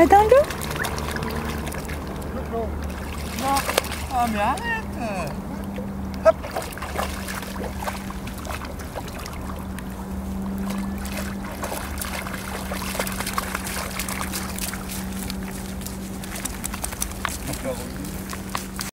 dans l'eau? Non. Non. Oh, mais arrête. Hop. On peut revenir.